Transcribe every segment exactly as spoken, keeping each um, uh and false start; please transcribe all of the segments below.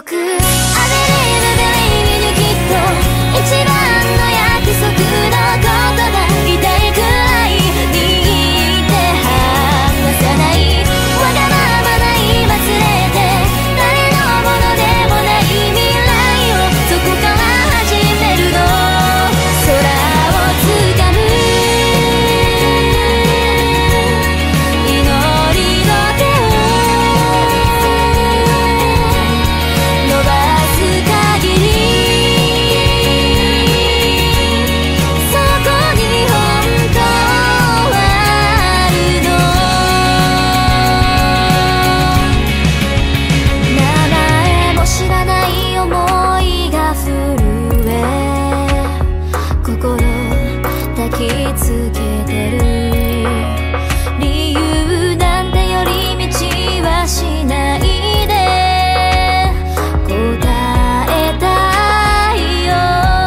束 I believe believe にきっと一番の約束の言葉痛いくらい握って離さないわがままない忘れて誰のものでもない未来をそこから始めるの空をつかむ祈りの手を伸ばす限りそこに本当はあるの名前も知らない思いが震え心抱きつけてる理由なんて寄り道はしないで答えたいよ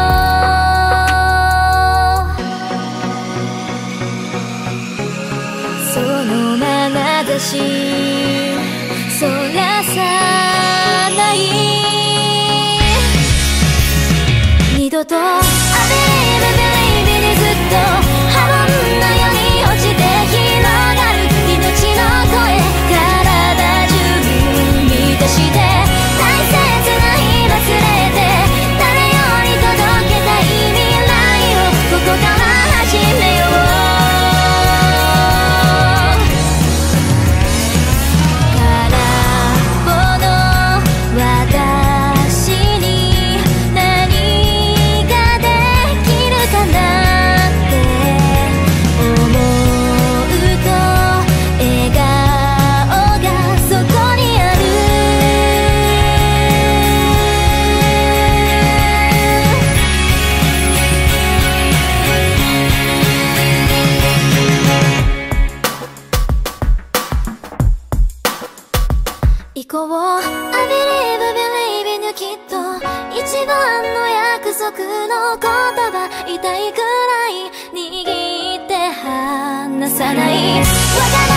その眼差しそらさない二度と I believe believe にずっと波紋のように落ちて広がる命の声体中満たして大切な日忘れて誰より届けたい未来をここから始めよう空っぽの私に何ができるかなって思うと笑顔がそこにある行こう I believe believe にきっと一番の約束の言葉痛いくらい握って離さないわがま